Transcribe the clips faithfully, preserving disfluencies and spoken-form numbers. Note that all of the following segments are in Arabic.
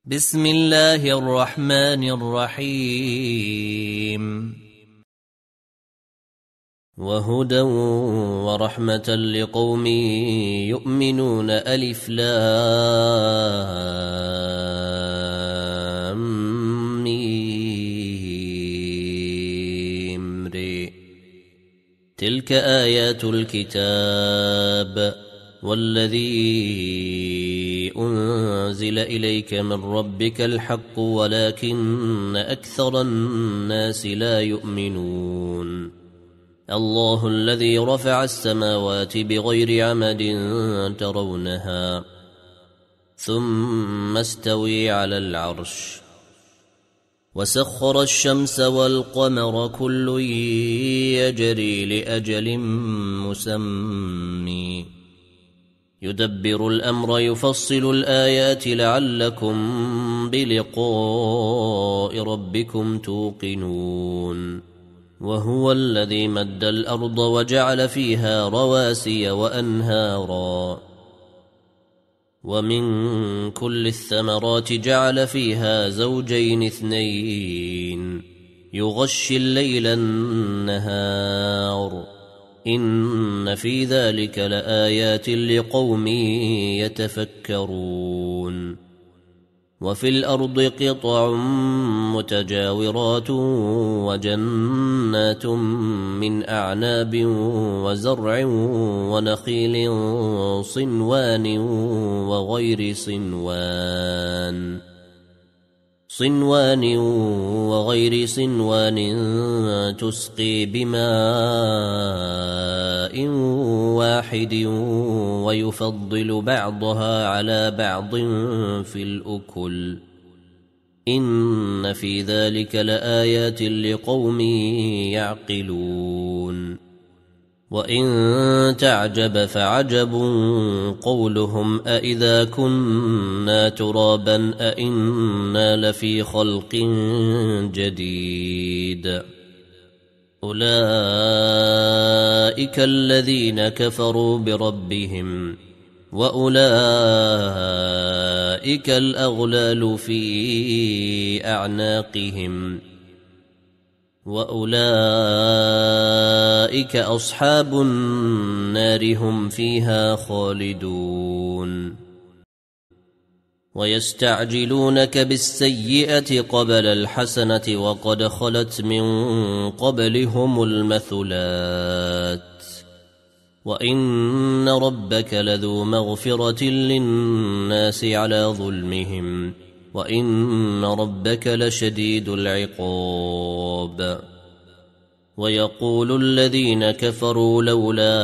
بسم الله الرحمن الرحيم وهدى ورحمة لقوم يؤمنون ألف لام ميم ري تلك آيات الكتاب والذي أنزل إليك من ربك الحق ولكن أكثر الناس لا يؤمنون الله الذي رفع السماوات بغير عمد ترونها ثم استوي على العرش وسخر الشمس والقمر كل يجري لأجل مسمى يدبر الأمر يفصل الآيات لعلكم بلقاء ربكم توقنون وهو الذي مد الأرض وجعل فيها رواسي وأنهارا ومن كل الثمرات جعل فيها زوجين اثنين يغشي الليل النهار إن في ذلك لآيات لقوم يتفكرون وفي الأرض قطع متجاورات وجنات من أعناب وزرع ونخيل صنوان وغير صنوان صنوان وغير صنوان تسقي بماء واحد ويفضل بعضها على بعض في الأكل إن في ذلك لآيات لقوم يعقلون وإن تعجب فعجب قولهم أإذا كنا ترابا أإنا لفي خلق جديد أولئك الذين كفروا بربهم وأولئك الأغلال في أعناقهم وأولئك أصحاب النار هم فيها خالدون ويستعجلونك بالسيئة قبل الحسنة وقد خلت من قبلهم المثلات وإن ربك لذو مغفرة للناس على ظلمهم وإن ربك لشديد العقاب ويقول الذين كفروا لولا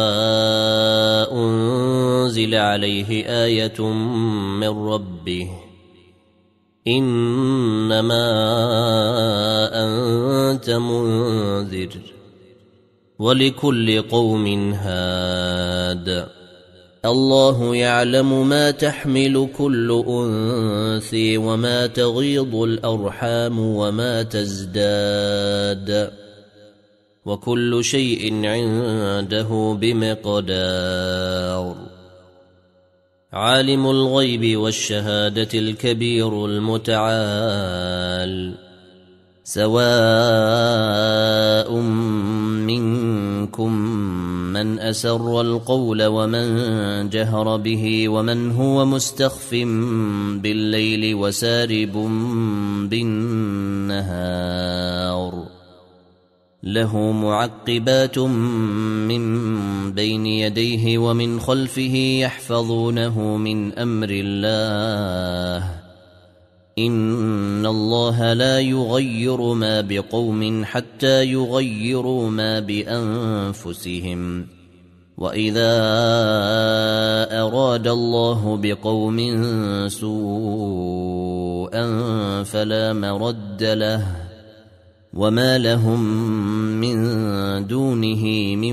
أنزل عليه آية من ربه إنما أنت منذر ولكل قوم هاد الله يعلم ما تحمل كل أنثى وما تغيض الأرحام وما تزداد وكل شيء عنده بمقدار عالم الغيب والشهادة الكبير المتعال سواء منكم من أسر القول ومن جهر به ومن هو مستخف بالليل وسارب بالنهار له معقبات من بين يديه ومن خلفه يحفظونه من أمر الله إن الله لا يغير ما بقوم حتى يغيروا ما بأنفسهم وإذا أراد الله بقوم سوءا فلا مرد له وما لهم من دونه من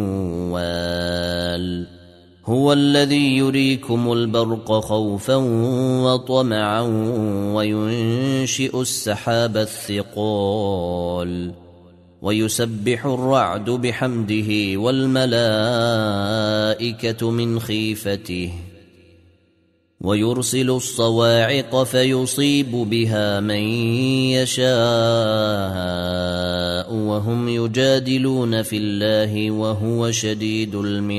وال هو الذي يريكم البرق خوفا وطمعا وينشئ السحاب الثقال ويسبح الرعد بحمده والملائكة من خيفته ويرسل الصواعق فيصيب بها من يشاء وهم يجادلون في الله وهو شديد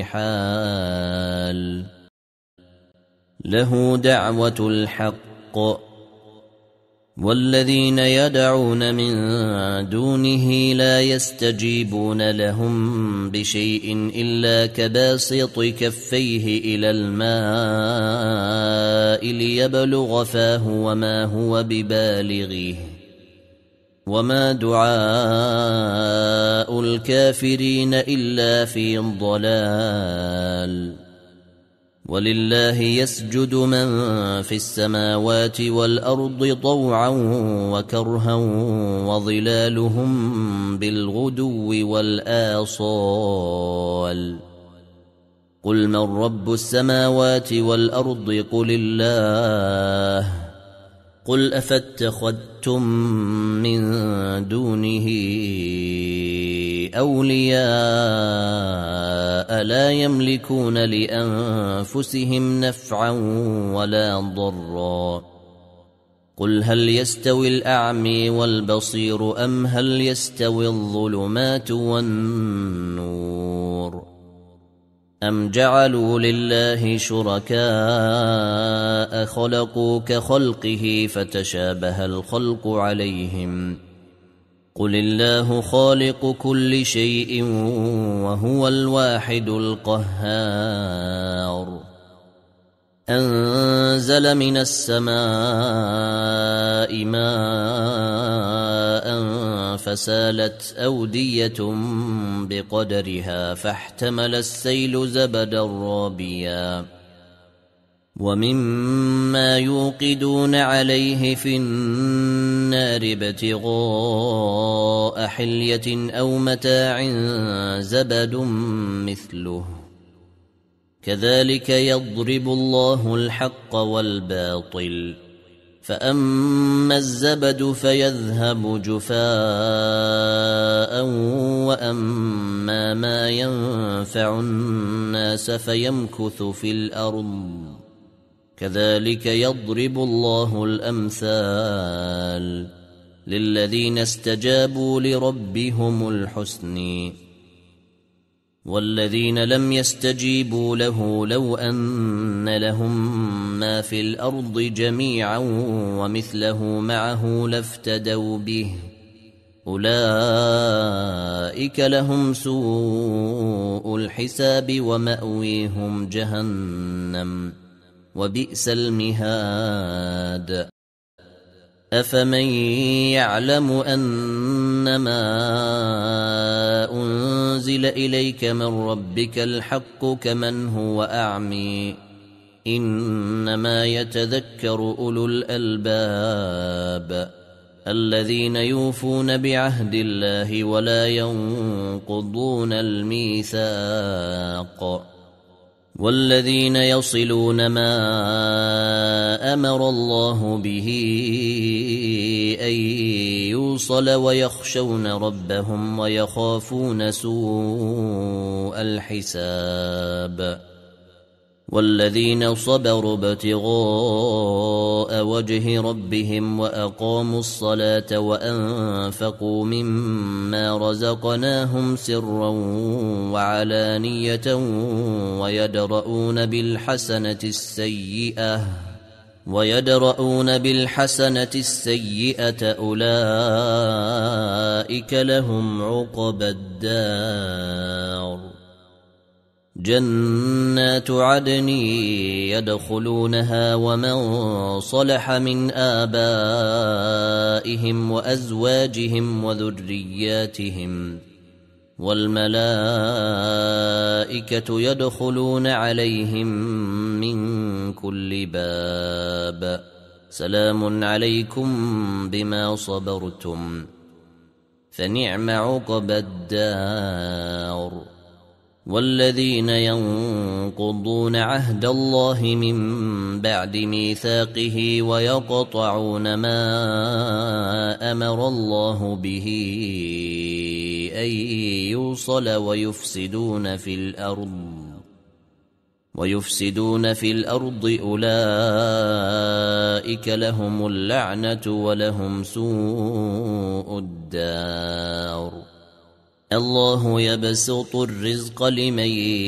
المحال له دعوة الحق والذين يدعون من دونه لا يستجيبون لهم بشيء إلا كباسط كفيه إلى الماء ليبلغ فاه وما هو ببالغه وما دعاء الكافرين إلا في ضلال ولله يسجد من في السماوات والأرض طوعا وكرها وظلالهم بالغدو والآصال قل من رب السماوات والأرض قل الله قل أفاتخذتم من دونه أولياء لا يملكون لأنفسهم نفعا ولا ضرا قل هل يستوي الأعمى والبصير أم هل يستوي الظلمات والنور أم جعلوا لله شركاء خلقوا كخلقه فتشابه الخلق عليهم قل الله خالق كل شيء وهو الواحد القهار أنزل من السماء ماء فسالت أودية بقدرها فاحتمل السيل زبدا رابيا ومما يوقدون عليه في النار ابتغاء حلية أو متاع زبد مثله كذلك يضرب الله الحق والباطل فأما الزبد فيذهب جفاء وأما ما ينفع الناس فيمكث في الأرض كذلك يضرب الله الأمثال للذين استجابوا لربهم الحسن والذين لم يستجيبوا له لو أن لهم ما في الأرض جميعا ومثله معه لافتدوا به أولئك لهم سوء الحساب ومأويهم جهنم وبئس المهاد أفمن يعلم أنما أنزل إليك من ربك الحق كمن هو أعمي إنما يتذكر أولو الألباب الذين يوفون بعهد الله ولا ينقضون الميثاق والذين يصلون ما أمر الله به أن يوصل ويخشون ربهم ويخافون سوء الحساب والذين صبروا ابتغاء وجه ربهم وأقاموا الصلاة وأنفقوا مما رزقناهم سرا وعلانية ويدرؤون بالحسنة السيئة ويدرؤون بالحسنة السيئة أولئك لهم عقبى الدار جنات عدن يدخلونها ومن صلح من آبائهم وأزواجهم وذرياتهم والملائكة يدخلون عليهم من كل باب سلام عليكم بما صبرتم فنعم عقبى الدار والذين ينقضون عهد الله من بعد ميثاقه ويقطعون ما أمر الله به أن يوصل ويفسدون في الأرض ويفسدون في الأرض أولئك لهم اللعنة ولهم سوء الدار الله يبسط الرزق لمن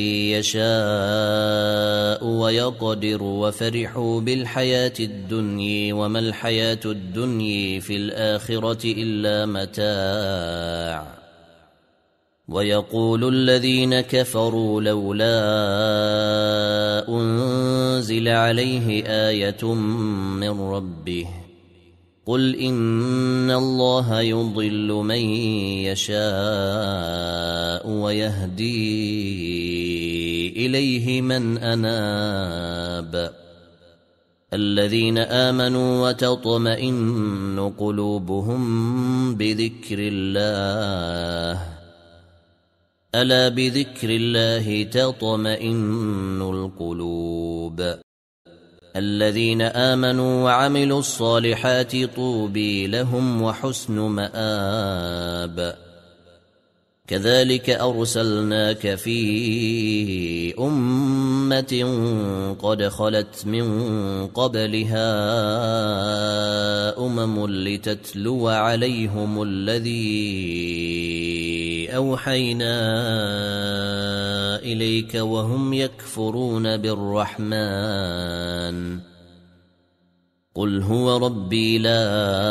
يشاء ويقدر وفرحوا بالحياة الدنيا وما الحياة الدنيا في الآخرة إلا متاع ويقول الذين كفروا لولا أنزل عليه آية من ربه قل إن الله يضل من يشاء ويهدي إليه من أناب الذين آمنوا وتطمئن قلوبهم بذكر الله ألا بذكر الله تطمئن القلوب الذين آمنوا وعملوا الصالحات طوبى لهم وحسن مآب كذلك أرسلناك في أمة قد خلت من قبلها أمم لتتلو عليهم الذي أوحينا إليك وهم يكفرون بالرحمن قل هو ربي لا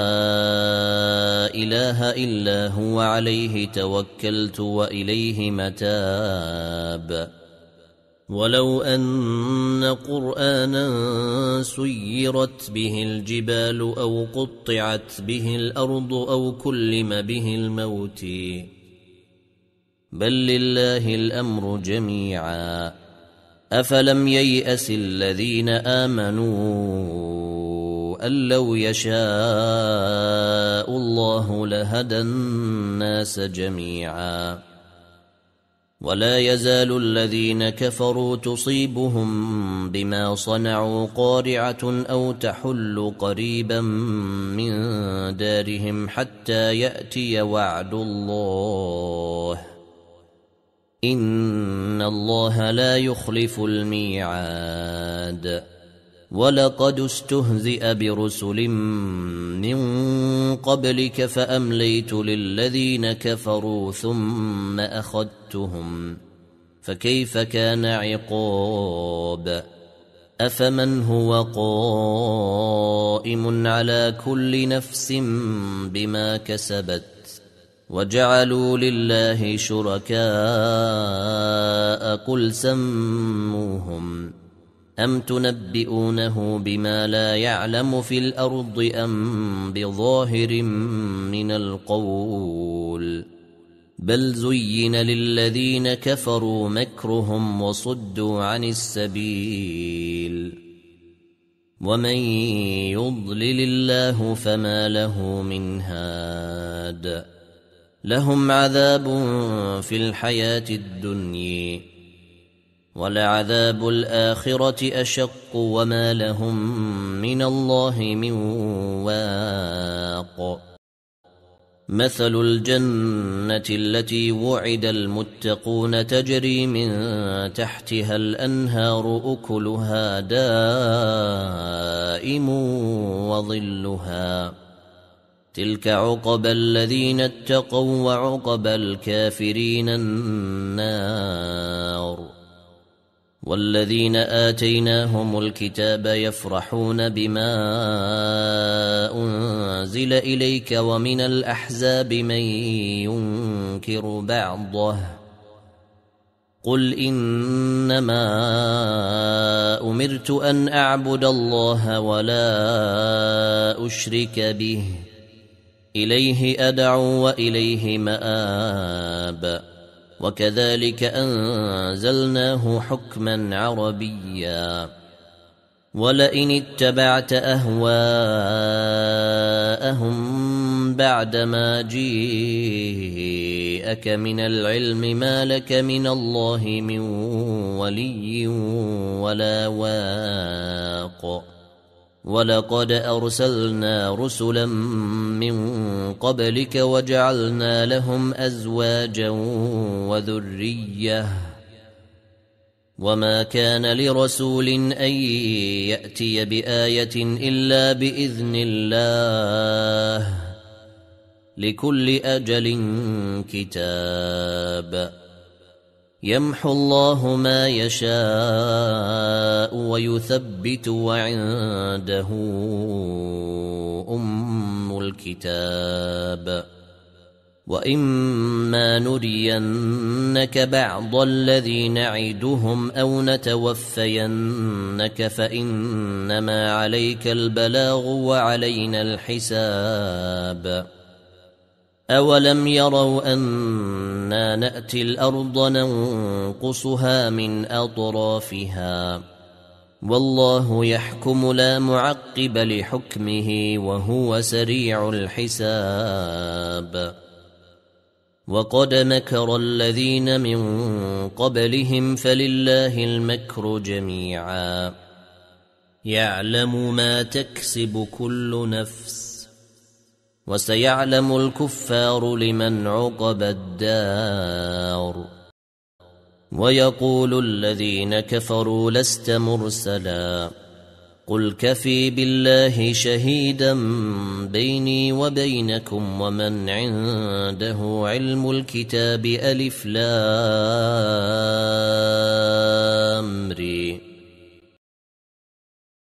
إله إلا هو عليه توكلت وإليه متاب ولو أن قرآنا سيرت به الجبال أو قطعت به الأرض أو كلم به الموت بل لله الأمر جميعا أفلم ييأس الذين آمنوا أن لو يشاء الله لهدى الناس جميعا ولا يزال الذين كفروا تصيبهم بما صنعوا قارعة أو تحل قريبا من دارهم حتى يأتي وعد الله إن الله لا يخلف الميعاد ولقد استهزئ برسل من قبلك فأمليت للذين كفروا ثم أخذتهم فكيف كان عقاب أفمن هو قائم على كل نفس بما كسبت وجعلوا لله شركاء قل سموهم أم تنبئونه بما لا يعلم في الأرض أم بظاهر من القول بل زين للذين كفروا مكرهم وصدوا عن السبيل ومن يضلل الله فما له من هاد لهم عذاب في الحياة الدنيا ولعذاب الآخرة أشق وما لهم من الله من واق مثل الجنة التي وعد المتقون تجري من تحتها الأنهار أكلها دائم وظلها تلك عقبى الذين اتقوا وعقبى الكافرين النار والذين آتيناهم الكتاب يفرحون بما أنزل إليك ومن الأحزاب من ينكر بعضه قل إنما أمرت أن أعبد الله ولا أشرك به إليه أدعو وإليه مآب وكذلك أنزلناه حكما عربيا ولئن اتبعت أهواءهم بعدما جيءك من العلم ما لك من الله من ولي ولا واق ولقد أرسلنا رسلا من قبلك وجعلنا لهم أزواجا وذرية وما كان لرسول أن يأتي بآية إلا بإذن الله لكل أجل كتاب يمحو الله ما يشاء ويثبت وعنده أم الكتاب وإما نرينك بعض الذي نعدهم أو نتوفينك فإنما عليك البلاغ وعلينا الحساب أولم يروا أنا نأتي الأرض ننقصها من أطرافها والله يحكم لا معقب لحكمه وهو سريع الحساب وقد مكر الذين من قبلهم فلله المكر جميعا يعلم ما تكسب كل نفس وسيعلم الكفار لمن عقبى الدار ويقول الذين كفروا لست مرسلا قل كفي بالله شهيدا بيني وبينكم ومن عنده علم الكتاب ألف لام